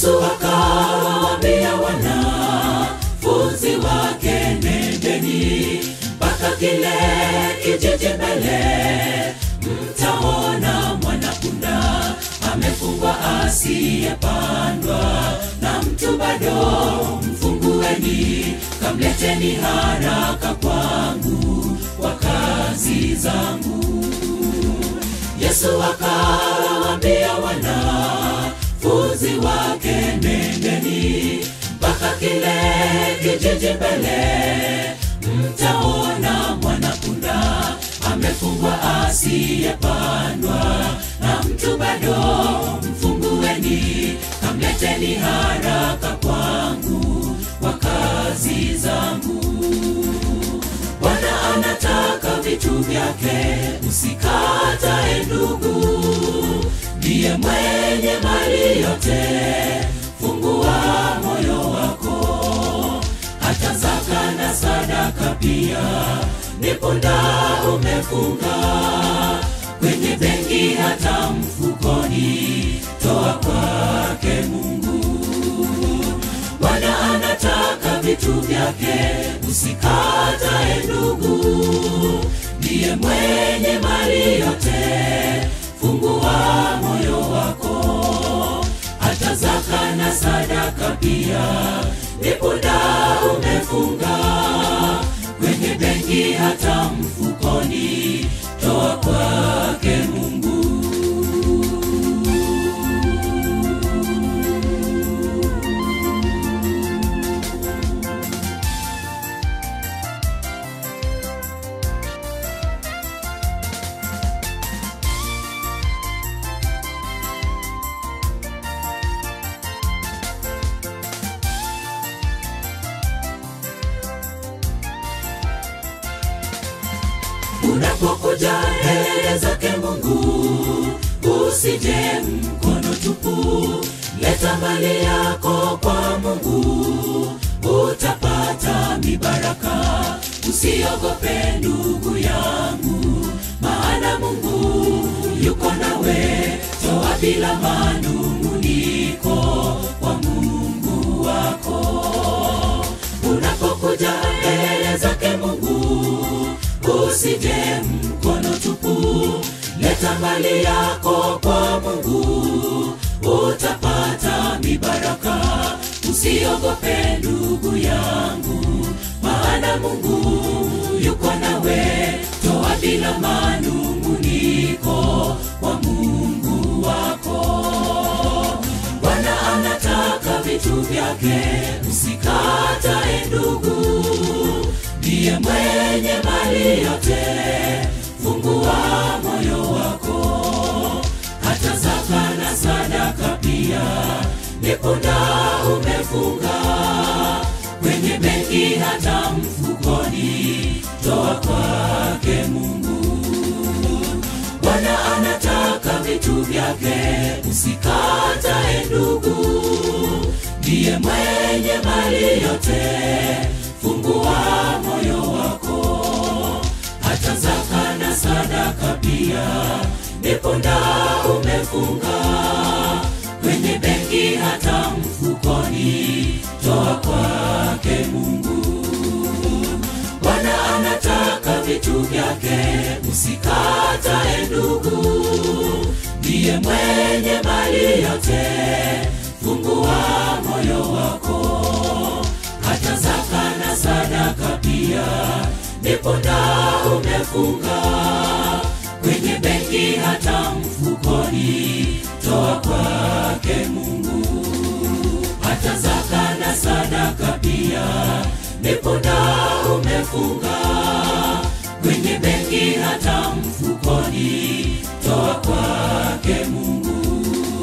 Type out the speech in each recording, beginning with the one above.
Yesu akawaambia wanafunzi wake, nendeni mpaka kile kijiji mbele, mtaona mwanapunda amefungwa asiyepandwa na mtu bado. Mfungueni, kamleteni haraka kwangu kwa kazi zangu. Yesu akawaambia wanafunzi wake, nendeni mpaka kile kijiji mbele, mtaona mwanapunda amefungwa asiyepandwa na mtu bado. Mfungueni, kamleteni haraka kwangu kwa kazi zangu. Bwana anataka vitu vyake, usikatae ndugu. Ndiye mwenye mali yote, fungua moyo wako. Hata zaka na sadaka pia, ni punda umefunga. Kwenye benki hata mfukoni, toa kwake Mungu. Bwana anataka vitu vyake, usikatae ndugu. Ndiye mwenye mali yote, fungua moyo wako. Hata zaka na sadaka pia, ni punda umefunga. Kwenye benki hata mfukoni, toa kwake Mungu. Unapokuja mbele zake Mungu, usije mkono tupu. Leta mali yako kwa Mungu, utapata mibaraka. Usiogope ndugu yangu, maana Mungu yuko nawe. Toa bila manunguniko kwa Mungu wako. Unapokuja mbele zake Mungu, usije mkono tupu. Leta mali yako kwa Mungu, utapata mibaraka. Usiogope ndugu yangu, maana Mungu yuko nawe. Toa bila manunguniko kwa Mungu wako. Bwana anataka vitu vyake, usikatae ndugu. Ndiye mwenye mali yote, fungua moyo wako. Hata zaka na sadaka pia, ni punda umefunga. Kwenye benki hata mfukoni, toa kwake Mungu. Bwana anataka vitu vyake, usikatae ndugu. Ndiye mwenye mali yote, fungua moyo wako. Hata zaka na sadaka pia, ni punda umefunga. Kwenye benki hata mfukoni, toa kwake Mungu. Bwana anataka vitu vyake, usikatae ndugu. Ndiye mwenye mali yote, fungua moyo wako. Hata zaka na sadaka pia, ni punda umefunga. Kwenye benki hata mfukoni, toa kwake Mungu. Hata zaka na sadaka pia, ni punda umefunga. Kwenye benki hata mfukoni, toa kwake Mungu.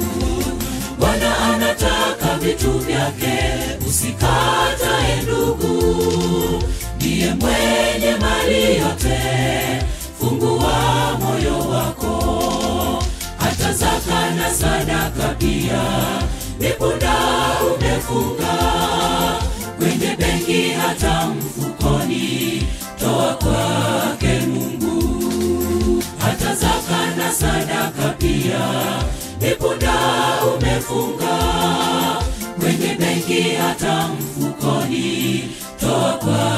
Bwana anataka vitu vyake, usikatae ndugu. Ndiye mwenye mali yote, fungua moyo wako. Hata zaka na sadaka pia, ni punda umefunga. Kwenye benki hata mfukoni, toa kwake Mungu. Hata zaka na sadaka pia, ni punda umefunga. hata mfukoni, toa kwa